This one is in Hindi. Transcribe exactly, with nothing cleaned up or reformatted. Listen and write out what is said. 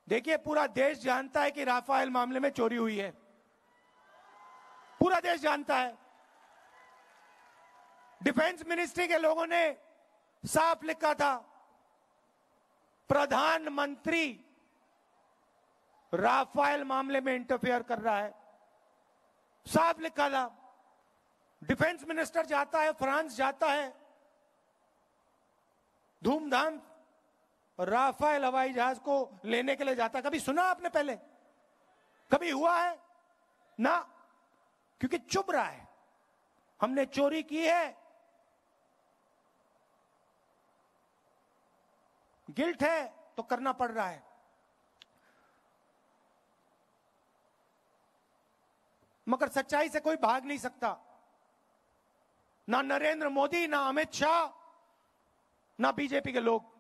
देखिए, पूरा देश जानता है कि राफेल मामले में चोरी हुई है, पूरा देश जानता है। डिफेंस मिनिस्ट्री के लोगों ने साफ लिखा था, प्रधानमंत्री राफेल मामले में इंटरफेयर कर रहा है, साफ लिखा था। डिफेंस मिनिस्टर जाता है, फ्रांस जाता है, धूमधाम राफेल हवाई जहाज को लेने के लिए जाता है। कभी सुना आपने पहले? कभी हुआ है? ना, क्योंकि चुप रहा है। हमने चोरी की है, गिल्ट है तो करना पड़ रहा है। मगर सच्चाई से कोई भाग नहीं सकता, ना नरेंद्र मोदी, ना अमित शाह, ना बीजेपी के लोग।